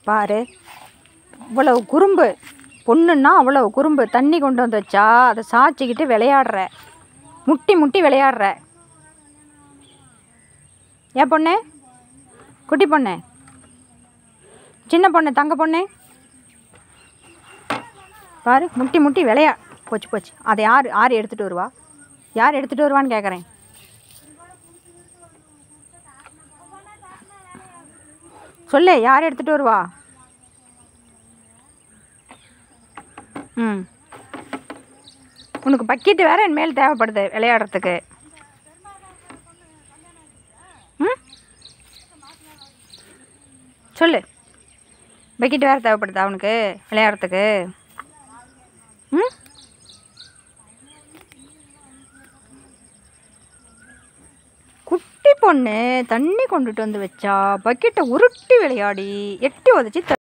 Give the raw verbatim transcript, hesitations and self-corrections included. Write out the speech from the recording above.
பாரு, இவ்வளவு குறும்பு. பொண்ணுன்னா அவ்வளவு குறும்பு. தண்ணி கொண்டு வந்து வச்சா அதை சாய்ச்சிக்கிட்டு விளையாடுற, முட்டி முட்டி விளையாடுற. ஏன் பொண்ணு, குட்டி பொண்ணு, சின்ன பொண்ணு, தங்க பொண்ணு, பாரு முட்டி முட்டி விளையா. போச்சு போச்சு. அதை யார் யார் எடுத்துகிட்டு வருவா? யார் எடுத்துகிட்டு வருவான்னு கேட்குறேன். சொல்லு, யார் எடுத்துகிட்டு வருவா? ம், உனக்கு பக்கெட்டு வேற என் மேல் தேவைப்படுது விளையாடுறதுக்கு. ம், சொல்லு, பக்கெட்டு வேறு தேவைப்படுதா அவனுக்கு விளையாடுறதுக்கு? ம், குட்டி பொண்ணு தண்ணி கொண்டுட்டு வந்து வச்சா பக்கெட்டை உருட்டி விளையாடி எட்டி உதச்சி